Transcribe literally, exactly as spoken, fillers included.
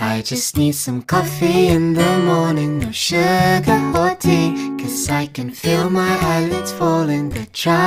I just need some coffee in the morning, no sugar or tea, 'cause I can feel my eyelids falling, they're dry.